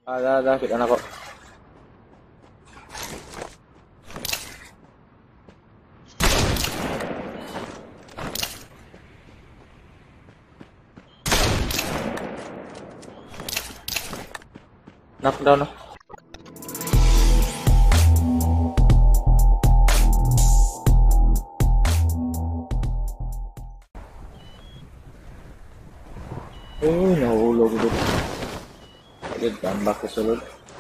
Ada, kita anak kok. Knockdown no. Nahulog dito. Agad tambak sa sulod.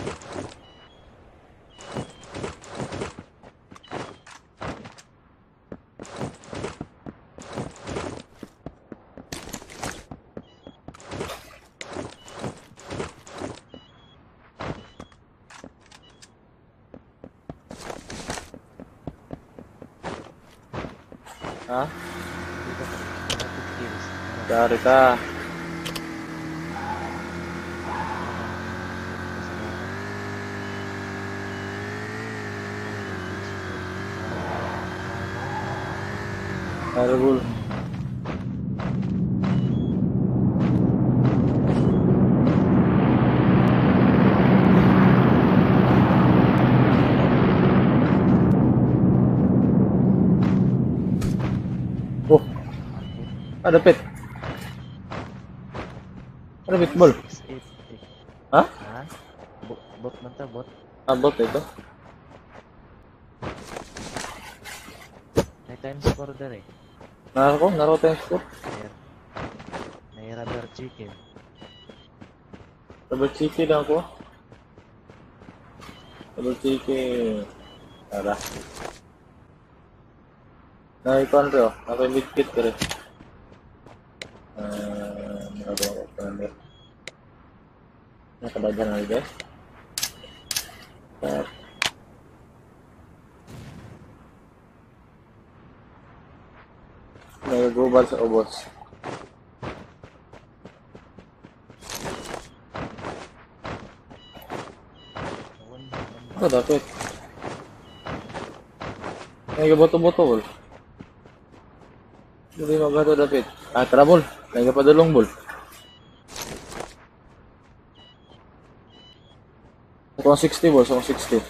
Ha? Dari ka. Terrible. Oh, ada pit. Ada pit ball. Hah? Bot mantap bot. Bot itu. May time score dari. Naruh time score. May radar chicken. Double chicken ako. Double chicken. Tara. Naikon rin. Ako yung midkit ko rin. Nagawa ko pa namin. Nakabadyan na rin guys. Nagagubal sa ubos. Ako dapat. Nagaboto-boto bol. Hindi magato dapat. Tara bol. Nagapadulong bol. Akong 60 bol. Akong 60.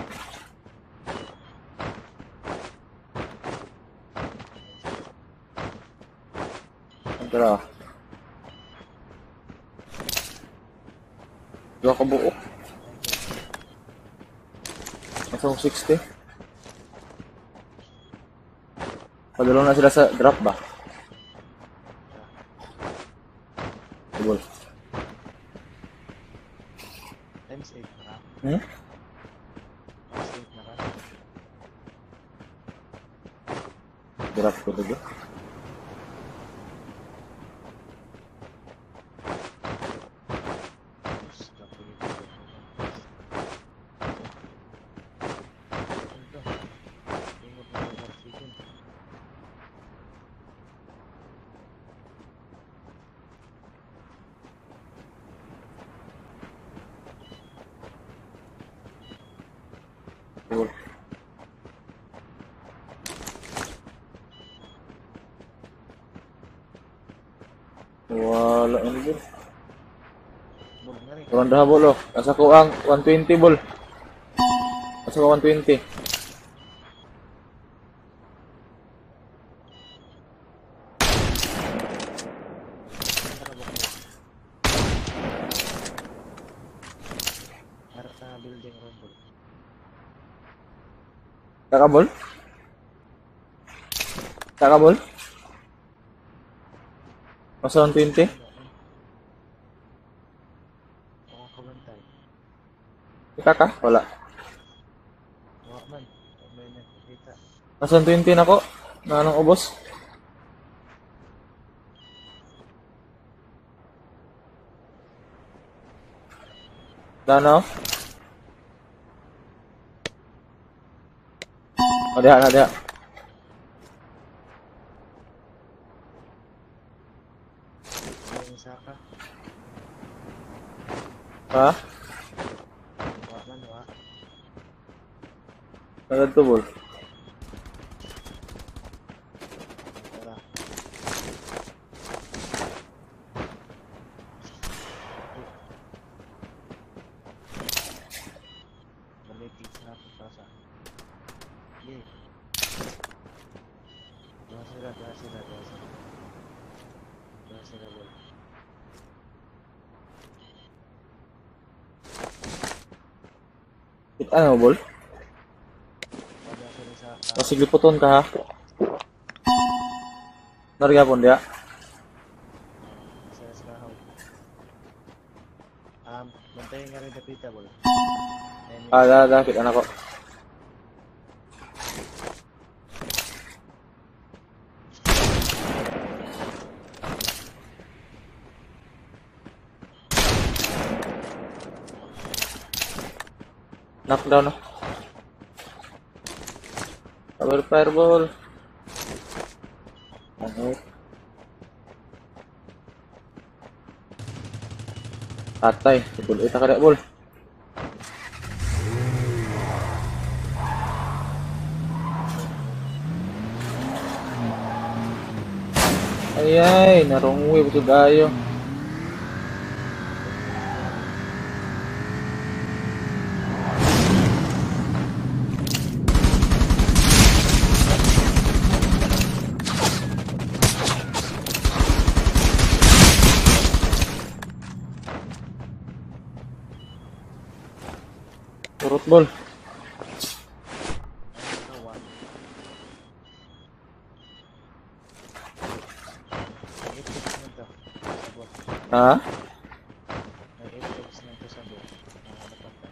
Tara. Dua ka buo. Akong 60. Padulong na sila sa drop ba? Bol. Times 8 na ka. Hmm? Times 8 na ka. Drop ko dito. Bol. Wala ini bol. Ronda bol oh. Nasa ko ang 120 bol. Nasa ko 120. Harta building rumble. Kakabol? Kakabol? Nasa 120? Ako kabantay. Kita ka? Wala. Wakman. May nakikita. Nasa 120 na ko. Na anong ubos? Dano? Oh, diha na, diha. May isa ka. Ha? Wakman wa. Nagad to, bol. Tara. Sige. Dua sila, dua sila, dua sila. Dua sila, bol. Ano, bol? Dua sila sa Masig liputon ka ha. Narigapon dia. sa kahaw. Bantayan nga rin dapita, bol. Dakit anak ko. Knockdown, no? Power fireball. Ano? Patay. Bol, ita ka na, bol. Ay, narungwi betul gayo. Turut bol. kawan. May apex na to. Sabot. Ha? May apex na to sabot. Dapat ka.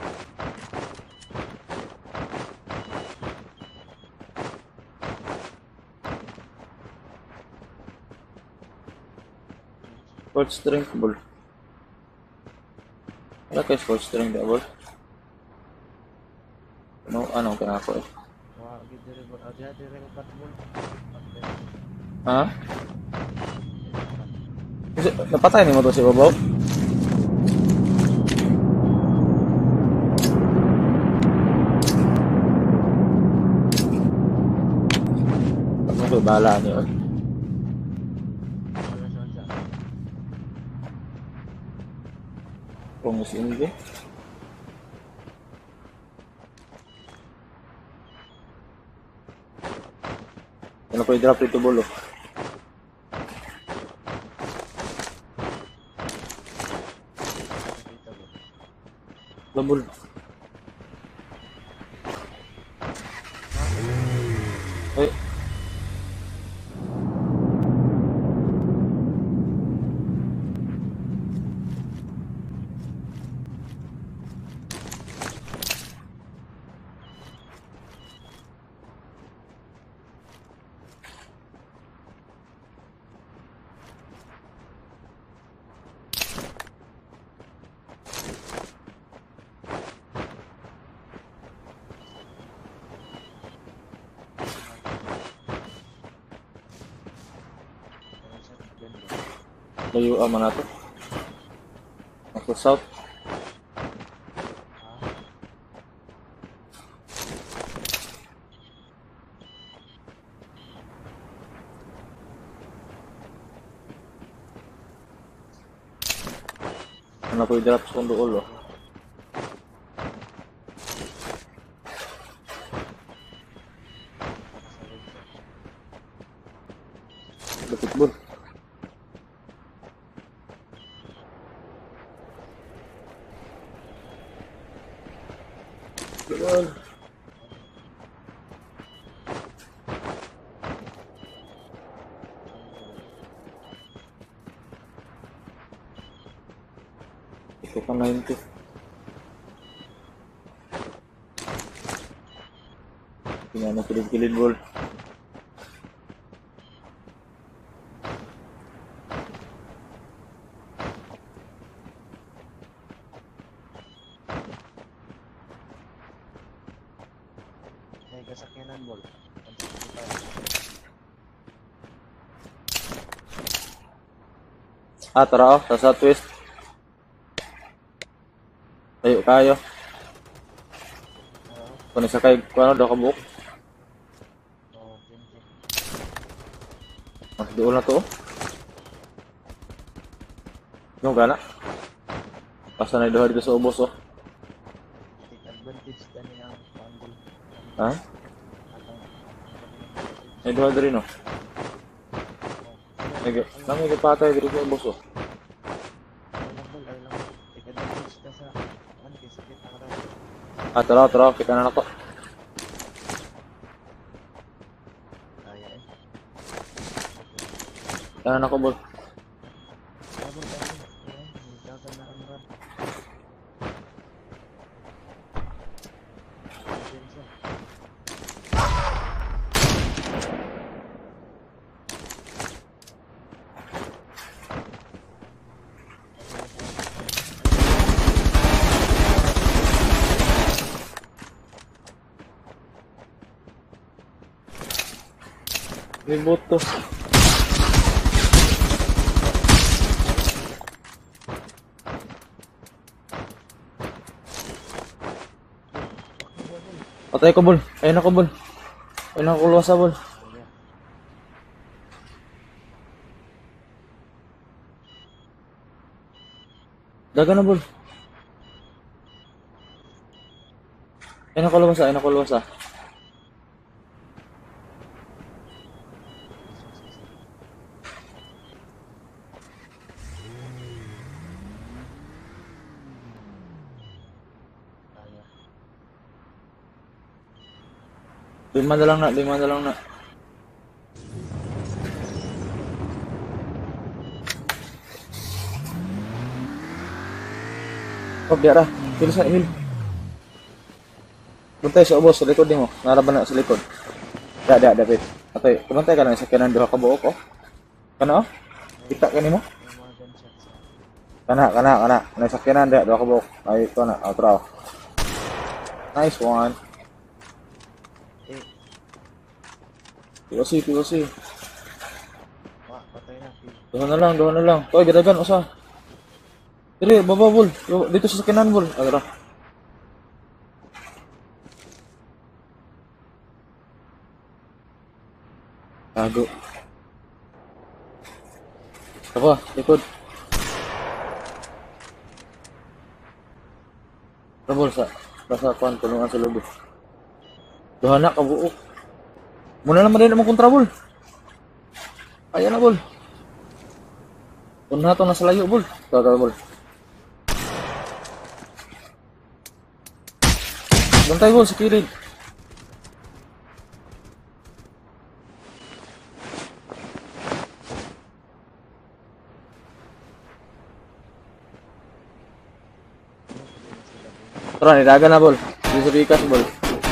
Sports drink bol. Wala kayo sports drink da bol. Ano ako eh. Wah, gitu rin, bol. Diyan rin ang patbol. Ha? Kasi, napatay ni mo to si Babaw? Ano ko bahala niyo? Wala siya siya. Kung hindi. Ano ko i-drop dito bolo? Dapita, bol. Labol. Ay. Wala siya. Ganda. Layo mana to? Ako south. Ah, Ano ko i-drop sa kondo ulo? nakasalig siya. Lapit bol. Labol. Ito pa 90. Tingnan mo kilid-kilid bol. May kasakyanan, bol. 165. Tara oh, sa southwest. Tayo kayo. Oo. Kung isa kayo, ano daw kabuk? Oo, 20. Mas doon na to oh. Yung gana. Basta na dito sa ubos oh. Take advantage tani ang bundle. Ha? May duha diri no. Oh. Nami patay diri sa boss oh. Ay lang bol, ay lang. Ika-damage ka sa... Ano, kaya sakit ang katawan. Ah, tara, kita na nako. Kaya eh. Kita na nako bol. Sabon tayo. Ayan, may gagal na ang rad. Ayan siya. May boto. Patay ko bol. Ayun ako bol. Ayun ako luwasa bol. Kaya. Daga na bol. Ayun ako luwasa, ayun ako luwasa. Kaya. Lima na lang na. Oh, biara. Hil sa hil. Buntay sa ubos, sa likod mo. Naraban na sa likod. Dapit. Atay, kumantay ka lang sa kanan duha ka buok oh. Kana oh? Kita ka nimo? May mga gunshots na. Kana. Nasa kanan duha ka buok. Ay, ito na. Outro. Nice one. Eh, POC. patay na. Duha na lang. Toy, gadagan usa. Dili, baba bol. Dito sa kanan bol. Agara. Tago. Apa? Likod. Tabol sa kuan tulungan sa lobby. Duha na ka buok. Muna naman din ang kontra bol. Ayan na bol. Una to nasa layo bol. Tagal bol. Bantay bol sa kilid. Tara, nidagan na bol. Dito sa pikas bol.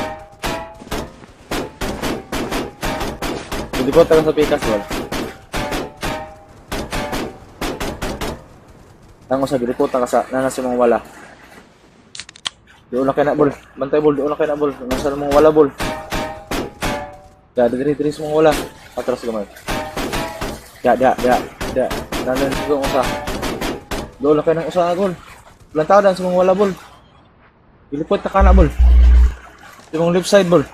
Hindi ko taga sa pikas bol. Tango sa girikota ka sa nanas mong wala. Doon na kay na bol. Bantay bol, doon na kay na bol. Nasa mong wala bol. Diri sa mong wala. Atras gamay. Da. Nanan ko usa. Doon na kay nang usa gol. Plantadan sa mong wala bol. Ilipot ka na bol. Yung left side bol.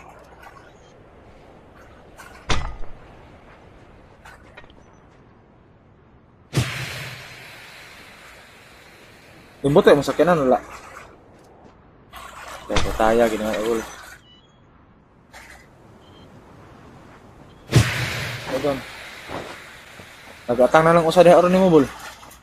Yung bote mo sa kanan wala. Kaya pataya gini nga bol. Ayun. Nagatang na lang usa diha aron nimo bol.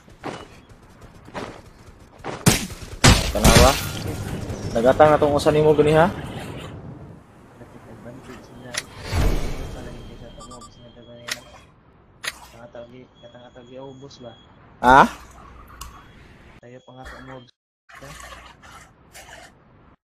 Tanawa. Nagatang na tong usa nimo gani ha. Advantage na. Pala hindi sa tumabos na tayo na. Katang-atag, ubos ba? Ha?